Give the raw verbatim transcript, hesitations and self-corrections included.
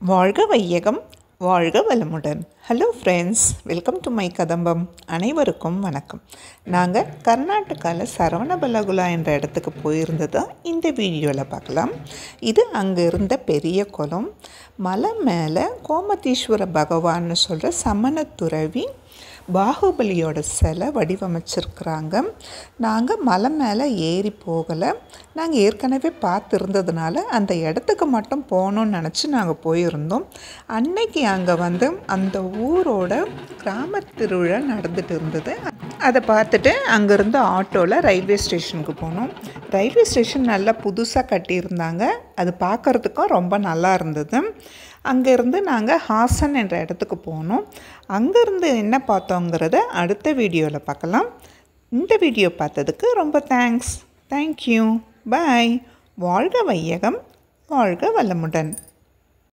வாழ்க வையகம், வாழ்க வளமுடன். Hello friends, welcome to my Kadambam. அனைவருக்கும் வணக்கம். நாங்கள் கர்நாடகாவில் சரவணபலகுலா என்ற இடத்துக்கு போயிருந்ததை இந்த வீடியோவில் பார்க்கலாம். இது அங்கே இருந்த பெரிய குளம். மலை மேலே கோமதீஸ்வர பகவான்னு சொல்கிற சமணத்துறவி பாகுபலியோட சிலை வடிவமைச்சிருக்கிறாங்க. நாங்கள் மலை மேலே ஏறி போகலை. நாங்கள் ஏற்கனவே பார்த்துருந்ததுனால அந்த இடத்துக்கு மட்டும் போகணுன்னு நினச்சி நாங்கள் போயிருந்தோம். அன்னைக்கு அங்கே வந்து அந்த ஊரோட கிராம திருவிழா நடந்துட்டு இருந்தது. அதை பார்த்துட்டு அங்கேருந்து ஆட்டோவில் ரயில்வே ஸ்டேஷனுக்கு போனோம். ரயில்வே ஸ்டேஷன் நல்லா புதுசாக கட்டியிருந்தாங்க. அது பார்க்குறதுக்கும் ரொம்ப நல்லா இருந்தது. அங்கேருந்து நாங்கள் ஹாசன் என்ற இடத்துக்கு போனோம். அங்கேருந்து என்ன பார்த்தோங்கிறத அடுத்த வீடியோவில் பார்க்கலாம். இந்த வீடியோ பார்த்ததுக்கு ரொம்ப தேங்க்ஸ். தேங்க்யூ. பாய். வாழ்க வையகம், வாழ்க வளமுடன்.